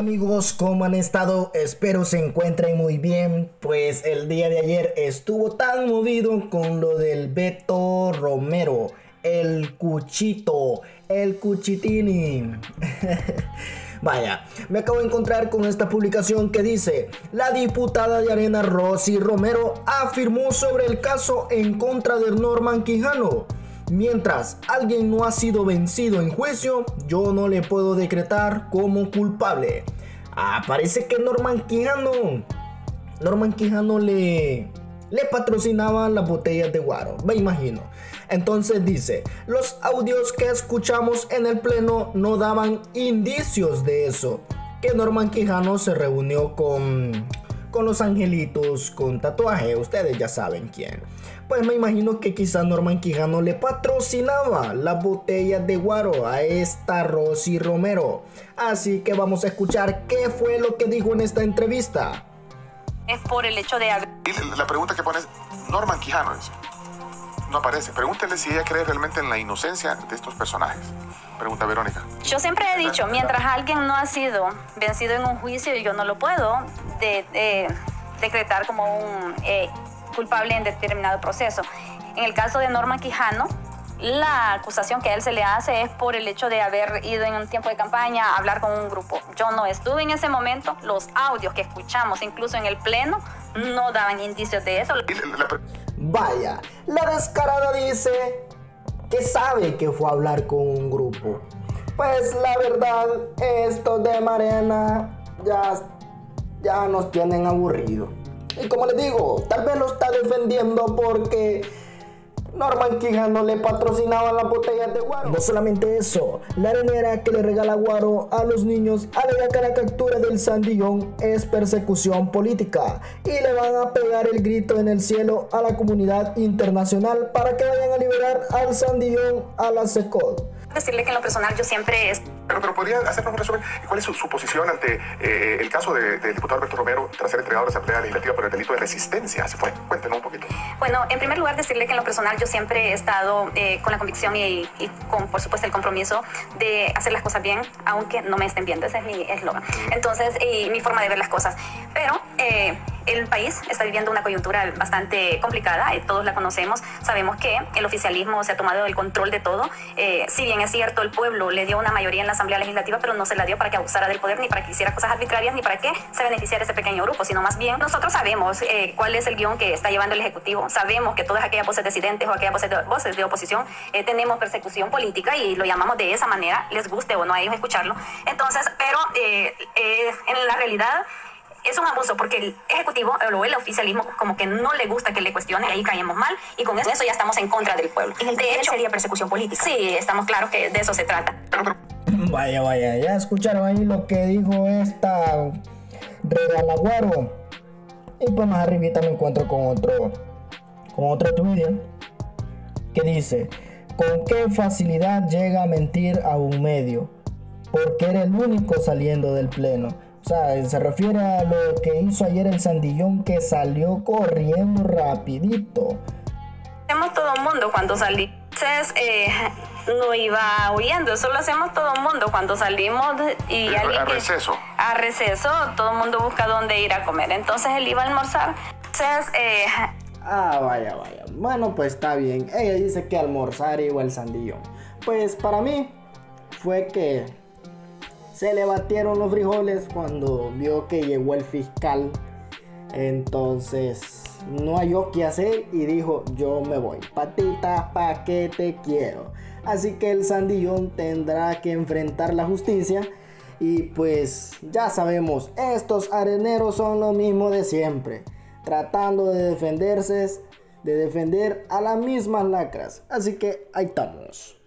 Hola amigos, ¿cómo han estado? Espero se encuentren muy bien. Pues el día de ayer estuvo tan movido con lo del Beto Romero, el Cuchito, el Cuchitini. Vaya, me acabo de encontrar con esta publicación que dice: la diputada de Arena Rosy Romero afirmó sobre el caso en contra de Norman Quijano: mientras alguien no ha sido vencido en juicio, yo no le puedo decretar como culpable. Parece que Norman Quijano le patrocinaba las botellas de guaro, me imagino. Entonces dice: los audios que escuchamos en el pleno no daban indicios de eso, que Norman Quijano se reunió con los angelitos con tatuaje, ustedes ya saben quién. Pues me imagino que quizá Norman Quijano le patrocinaba las botellas de guaro a esta Rosy Romero. Así que vamos a escuchar qué fue lo que dijo en esta entrevista. Es por el hecho de haber... La pregunta que pones, Norman Quijano, no aparece. Pregúntele si ella cree realmente en la inocencia de estos personajes. Pregunta Verónica. Yo siempre he dicho, mientras alguien no ha sido vencido en un juicio, yo no lo puedo decretar como un culpable en determinado proceso. En el caso de Norman Quijano, la acusación que a él se le hace es por el hecho de haber ido en un tiempo de campaña a hablar con un grupo. Yo no estuve en ese momento. Los audios que escuchamos, incluso en el pleno, no daban indicios de eso. Vaya, la descarada dice que sabe que fue a hablar con un grupo. Pues la verdad, estos de Marena ya nos tienen aburridos. Y como les digo, tal vez lo está defendiendo porque Norman Quijano le patrocinaba las botellas de guaro. No solamente eso, la arenera que le regala guaro a los niños alega que la captura del Sandillón es persecución política y le van a pegar el grito en el cielo a la comunidad internacional para que vayan a liberar al Sandillón a la SECOD. Decirle que en lo personal yo siempre Pero podría hacernos un resumen. ¿Cuál es su posición ante el caso del diputado Alberto Romero tras ser entregado a la Asamblea Legislativa por el delito de resistencia? Cuéntenos un poquito. Bueno, en primer lugar decirle que en lo personal yo siempre he estado con la convicción y con, por supuesto, el compromiso de hacer las cosas bien, aunque no me estén viendo. Ese es mi eslogan. Entonces, y mi forma de ver las cosas. Pero el país está viviendo una coyuntura bastante complicada, todos la conocemos, sabemos que el oficialismo se ha tomado el control de todo. Si bien es cierto, el pueblo le dio una mayoría en la Asamblea Legislativa, pero no se la dio para que abusara del poder, ni para que hiciera cosas arbitrarias, ni para que se beneficiara ese pequeño grupo, sino más bien nosotros sabemos cuál es el guión que está llevando el Ejecutivo, sabemos que todas aquellas voces disidentes o aquellas voces de oposición tenemos persecución política y lo llamamos de esa manera, les guste o no a ellos escucharlo. Entonces, pero en la realidad es un abuso porque el Ejecutivo o el oficialismo como que no le gusta que le cuestione, ahí caemos mal y con eso ya estamos en contra del pueblo. De hecho, sería persecución política. Sí, estamos claros que de eso se trata. Vaya, ya escucharon ahí lo que dijo esta Regalaguaro. Y pues más arribita me encuentro con otro Twitter que dice: ¿con qué facilidad llega a mentir a un medio? Porque era el único saliendo del pleno. O sea, se refiere a lo que hizo ayer el Sandillón, que salió corriendo rapidito. Hacemos todo el mundo cuando salimos. Entonces, no iba huyendo. Eso lo hacemos todo el mundo cuando salimos y a receso. A receso, todo el mundo busca dónde ir a comer. Entonces, él iba a almorzar. Entonces, vaya. Bueno, pues está bien. Ella dice que almorzar iba al Sandillón. Pues para mí fue que se le batieron los frijoles cuando vio que llegó el fiscal. Entonces no halló qué hacer y dijo: yo me voy, patita, pa' que te quiero. Así que el Sandillón tendrá que enfrentar la justicia. Y pues ya sabemos, estos areneros son lo mismo de siempre, tratando de defender a las mismas lacras. Así que ahí estamos.